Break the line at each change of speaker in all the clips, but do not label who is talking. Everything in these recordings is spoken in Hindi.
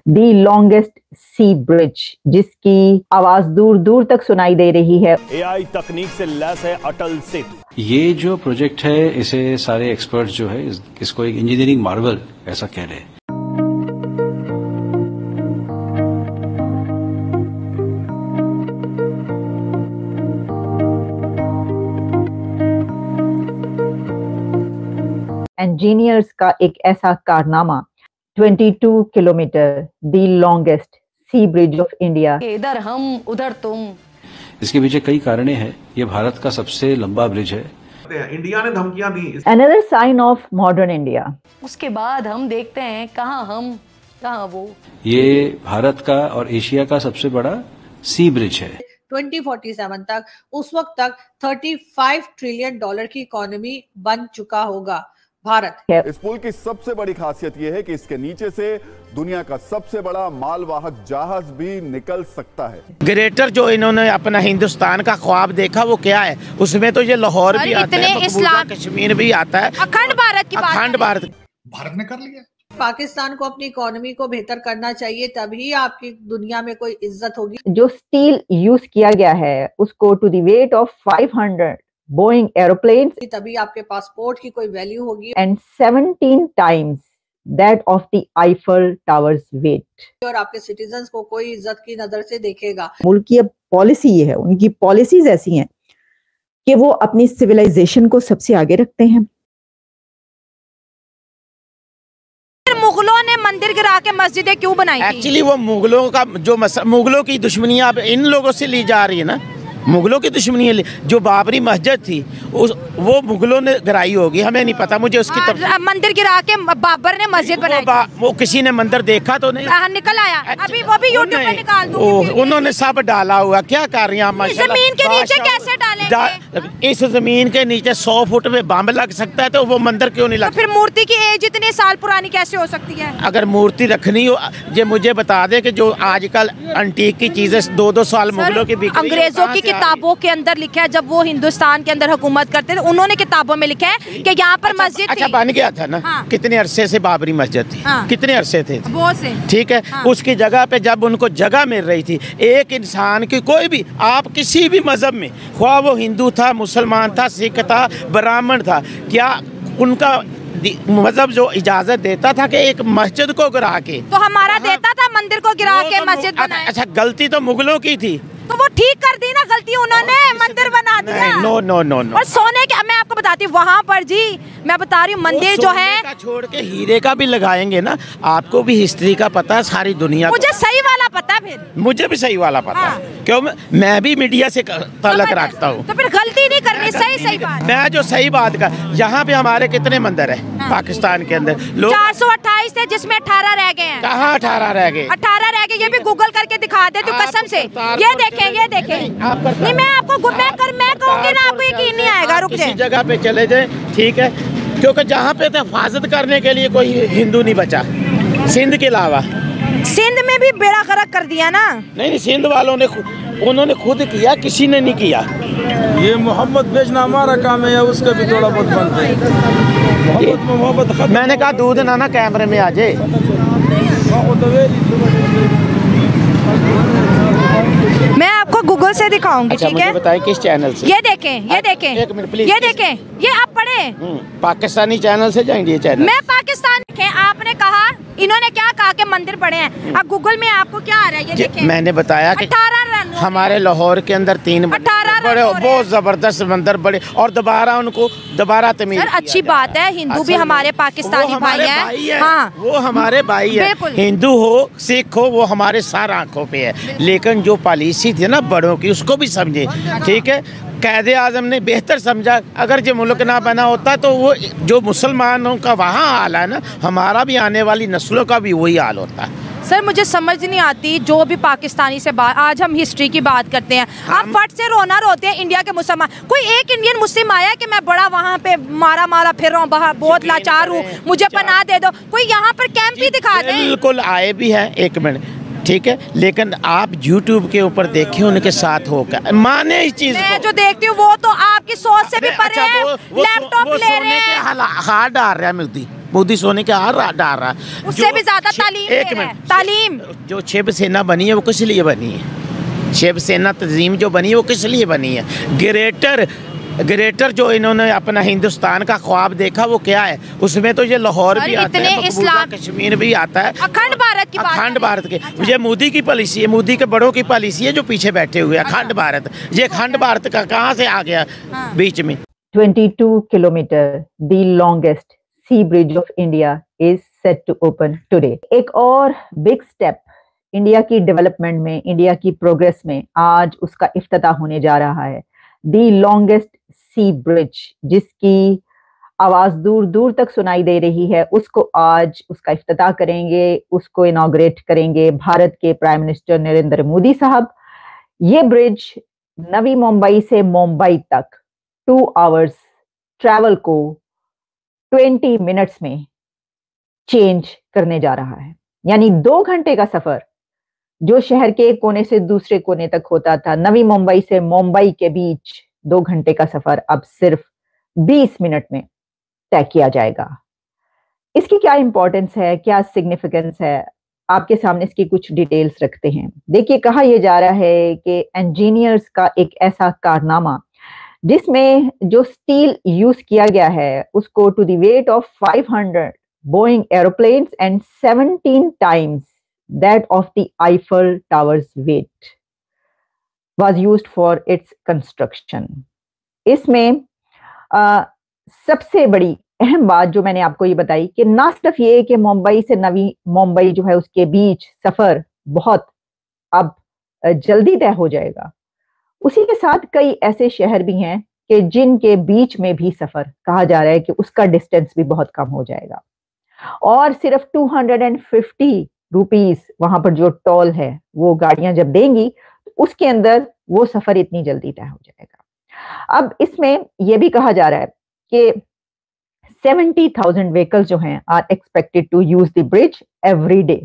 दी लॉन्गेस्ट सी ब्रिज, जिसकी आवाज दूर दूर तक सुनाई दे रही है।
एआई तकनीक से लैस है अटल सेतु।
ये जो प्रोजेक्ट है, इसे सारे एक्सपर्ट्स जो है इसको एक इंजीनियरिंग मार्वल ऐसा कह रहे हैं।
इंजीनियर्स का एक ऐसा कारनामा, 22 किलोमीटर, the longest sea bridge of India.
इधर हम उधर तुम।
इसके पीछे कई कारणें हैं। ये भारत का सबसे लंबा ब्रिज है।
इंडिया ने धमकियां दी।
Another sign of modern India।
उसके बाद हम देखते हैं कहाँ हम कहाँ वो।
ये भारत का और एशिया का सबसे बड़ा सी ब्रिज है।
2047 तक, उस वक्त तक $35 ट्रिलियन की इकोनॉमी बन चुका होगा भारत।
इस पुल की सबसे बड़ी खासियत यह है कि इसके नीचे से दुनिया का सबसे बड़ा मालवाहक जहाज भी निकल सकता है।
ग्रेटर जो इन्होंने अपना हिंदुस्तान का ख्वाब देखा वो क्या है? उसमें तो ये लाहौर भी आता है, मकबूजा कश्मीर भी आता है,
अखंड भारत की बात।
अखंड भारत
ने कर लिया।
पाकिस्तान को अपनी इकोनॉमी को बेहतर करना चाहिए, तभी आपकी दुनिया में कोई इज्जत होगी।
जो स्टील यूज किया गया है उसको to the weight of 500 Boeing aeroplane,
तभी आपके पासपोर्ट की कोई वैल्यू होगी।
And 17 times that of the Eiffel towers weight.
और आपके सिटीजन्स को कोई इज्जत की नजर से देखेगा।
मुल्क की अब पॉलिसी ये है, उनकी पॉलिसीज ऐसी हैं कि वो अपनी सिविलाइजेशन को सबसे आगे रखते हैं।
मुगलों ने मंदिर गिरा के मस्जिदें क्यों बनाई थी?
एक्चुअली वो मुगलों का जो मुगलों की दुश्मनी अब इन लोगों से ली जा रही है ना, मुगलों की दुश्मनी है। जो बाबरी मस्जिद थी वो मुगलों ने गिराई होगी, हमें नहीं पता। मुझे उसकी
मंदिर गिरा के बाबर ने मस्जिद बनाई।
वो किसी ने मंदिर देखा तो नहीं,
निकल आया। अभी वो भी यूट्यूब पे निकाल दूंगी।
उन्होंने सब डाला हुआ। क्या कर रही हैं?
जमीन के नीचे कैसे डालेंगे?
इस जमीन के नीचे 100 फुट में बम लग सकता है, तो वो मंदिर क्यों नहीं लगता?
तो फिर मूर्ति की एज इतने साल पुरानी कैसे हो सकती है?
अगर मूर्ति रखनी हो, ये मुझे बता दे कि जो आजकल अंटीक की चीजें 2-2 साल मुगलों की बिक रही है।
अंग्रेजों की किताबों के अंदर लिखा है, जब वो हिंदुस्तान के अंदर हुकूमत करते थे, उन्होंने किताबों में लिखा है कि यहाँ पर मस्जिद
अच्छा बन गया था ना।
हाँ।
कितने अरसे से बाबरी मस्जिद थी? हाँ। कितने अरसे थे?
बहुत से।
ठीक है। हाँ। उसकी जगह पे जब उनको जगह मिल रही थी, एक इंसान की कोई भी, आप किसी भी मजहब में, ख्वाह वो हिंदू था, मुसलमान था, सिख था, ब्राह्मण था, क्या उनका मजहब जो इजाजत देता था कि एक मस्जिद को गिरा के,
तो हमारा देता था मंदिर को गिरा के मस्जिद बनाए।
अच्छा, गलती तो मुगलों की थी,
तो वो ठीक कर दी ना गलती, उन्होंने मंदिर बना दिया।
No no no no.
और सोने के, मैं आपको बताती हूँ वहाँ पर जी, मैं बता रही हूँ मंदिर जो है
छोड़ के हीरे का भी लगाएंगे ना। आपको भी हिस्ट्री का पता है, सारी दुनिया
मुझे सही वाला पता है। फिर
मुझे भी सही वाला पता है। क्यों? मैं भी मीडिया से ताल्लुक रखता हूँ।
तो फिर गलती नहीं करनी, सही बात।
मैं जो सही बात का, यहाँ पे हमारे कितने मंदिर है पाकिस्तान के अंदर?
428 थे, जिसमें 18 रह गए हैं।
कहाँ 18 रह गए?
18 रह गए, ये भी गूगल करके दिखा दे तू कसम से। ये देखें नहीं, मैं आपको मैं कहूँगी ना, आपको यकीन नहीं आएगा। रुक जाए,
जगह पे चले जाए, ठीक है, क्योंकि जहाँ पे हिफाजत करने के लिए कोई हिंदू नहीं बचा, सिंध के अलावा।
सिंध में भी बेड़ा गर्क कर दिया ना।
नहीं, सिंध वालों ने उन्होंने खुद किया, किसी ने नहीं किया।
ये मोहब्बत बेचना हमारा काम है, या उसका भी थोड़ा बहुत बनता है। मोहब्बत
मैंने कहा दूध ना कैमरे में आ जाए।
मैं आपको गूगल से दिखाऊंगी।
अच्छा,
ठीक है,
बताएं किस चैनल से?
ये देखें
एक मिनट प्लीज,
ये देखें, ये आप पढ़े
पाकिस्तानी चैनल से जाएंगे। ये चैनल
मैं पाकिस्तान देखें। आपने कहा, इन्होंने क्या कहा कि मंदिर पड़े हैं। अब गूगल में आपको क्या आ रहा है? ये देखें,
मैंने बताया कि
18 रन
हमारे लाहौर के अंदर 3 बड़े बहुत जबरदस्त मंदिर बड़े, और दोबारा तमीर।
सर अच्छी बात है, हिंदू भी हमारे पाकिस्तानी भाई हैं। हाँ,
वो हमारे भाई है। हिंदू हो, सिख हो, वो हमारे सार आंखों पे है। लेकिन जो पॉलिसी थी ना बड़ों की, उसको भी समझे। ठीक है, कायदे आजम ने बेहतर समझा। अगर जो मुल्क ना बना होता तो वो जो मुसलमानों का वहाँ हाल है ना, हमारा भी आने वाली नस्लों का भी वही हाल होता है।
सर मुझे समझ नहीं आती, जो भी पाकिस्तानी से बात, आज हम हिस्ट्री की बात करते हैं, आप फट से रोना रोते हैं इंडिया के मुसलमान। कोई एक इंडियन मुस्लिम आया कि मैं बड़ा वहाँ पे मारा फिर रहा हूँ, बहुत लाचार हूँ, मुझे पनाह दे दो। कोई यहाँ पर कैंप भी दिखा दे।
बिल्कुल आए भी हैं, एक मिनट, ठीक है, लेकिन आप YouTube के ऊपर देखें उनके साथ होकर, माने इस चीज
मैं जो देखती हूँ वो तो आपकी सोच से भी परे है। लैपटॉप ले रहे हैं,
हाथ डाल रहा है मोदी, मोदी सोने के हार डाल रहा है।
उससे भी ज्यादा तालीम
एक
दे रहा है।
मिनट,
तालीम
जो शिवसेना बनी है वो किस लिए बनी है? शिवसेना तंजीम जो बनी है वो किस लिए बनी है? ग्रेटर जो इन्होंने अपना हिंदुस्तान का ख्वाब देखा वो क्या है? उसमें तो ये लाहौर भी आता है, मकबूजा कश्मीर भी आता है,
अखंड भारत की
अखंड भारत के। ये मोदी की पॉलिसी है, मोदी के बड़ों की पॉलिसी है जो पीछे बैठे हुए अखंड भारत। ये अखंड भारत का कहाँ से आ गया बीच में?
22 kilometer, the longest sea bridge of India is set to open today. एक और बिग स्टेप इंडिया की डेवलपमेंट में, इंडिया की प्रोग्रेस में आज उसका इफ्तिताह होने जा रहा है। दी लॉन्गेस्ट सी ब्रिज, जिसकी आवाज दूर दूर तक सुनाई दे रही है, उसको आज उसका इफ्तिताह करेंगे, उसको इनॉग्रेट करेंगे भारत के प्राइम मिनिस्टर नरेंद्र मोदी साहब। ये ब्रिज नवी मुंबई से मुंबई तक 2 hours ट्रैवल को 20 मिनट्स में चेंज करने जा रहा है। यानी 2 घंटे का सफर जो शहर के एक कोने से दूसरे कोने तक होता था, नवी मुंबई से मुंबई के बीच 2 घंटे का सफर अब सिर्फ 20 मिनट में तय किया जाएगा। इसकी क्या इंपॉर्टेंस है, क्या सिग्निफिकेंस है, आपके सामने इसकी कुछ डिटेल्स रखते हैं। देखिए, कहा यह जा रहा है कि इंजीनियर्स का एक ऐसा कारनामा जिसमें जो स्टील यूज किया गया है उसको to the weight of 500 Boeing aeroplanes and 17 times that of the Eiffel Tower's weight was used for its construction. इसमें सबसे बड़ी अहम बात जो मैंने आपको ये बताई कि ना सिर्फ ये कि मुंबई से नवी मुंबई जो है उसके बीच सफर बहुत अब जल्दी तय हो जाएगा, उसी के साथ कई ऐसे शहर भी हैं कि जिनके बीच में भी सफर कहा जा रहा है कि उसका डिस्टेंस भी बहुत कम हो जाएगा। और सिर्फ 250 रुपीस वहां पर जो टोल है वो गाड़ियां जब देंगी तो उसके अंदर वो सफर इतनी जल्दी तय हो जाएगा। अब इसमें यह भी कहा जा रहा है कि 70,000 व्हीकल्स जो हैं are expected to use the bridge every day.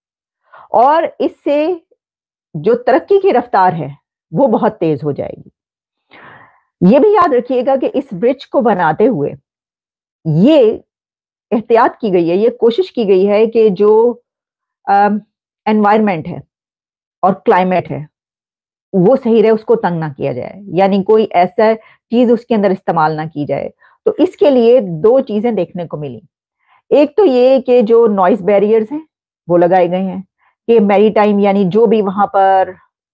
और इससे जो तरक्की की रफ्तार है वो बहुत तेज हो जाएगी। ये भी याद रखिएगा कि इस ब्रिज को बनाते हुए ये एहतियात की गई है, ये कोशिश की गई है कि जो एनवायरनमेंट है और क्लाइमेट है वो सही रहे, उसको तंग ना किया जाए, यानी कोई ऐसा चीज उसके अंदर इस्तेमाल ना की जाए। तो इसके लिए 2 चीजें देखने को मिली। एक तो ये कि जो नॉइस बैरियर्स हैं वो लगाए गए हैं कि मैरीटाइम यानी जो भी वहां पर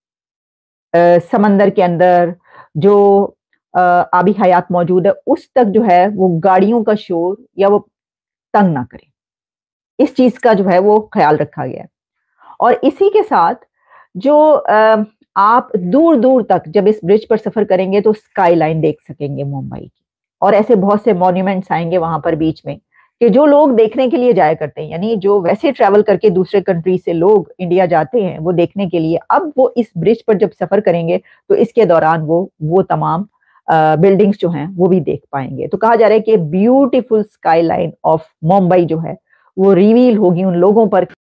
समंदर के अंदर जो आबी हयात मौजूद है उस तक जो है वो गाड़ियों का शोर या वो तंग ना करे, इस चीज का जो है वो ख्याल रखा गया है। और इसी के साथ जो आप दूर दूर तक जब इस ब्रिज पर सफर करेंगे तो स्काई लाइन देख सकेंगे मुंबई की, और ऐसे बहुत से मॉन्यूमेंट्स आएंगे वहां पर बीच में कि जो लोग देखने के लिए जाया करते हैं, यानी जो वैसे ट्रैवल करके दूसरे कंट्री से लोग इंडिया जाते हैं वो देखने के लिए, अब वो इस ब्रिज पर जब सफर करेंगे तो इसके दौरान वो तमाम बिल्डिंग्स जो हैं वो भी देख पाएंगे। तो कहा जा रहा है कि beautiful skyline of Mumbai जो है वो रिवील होगी उन लोगों पर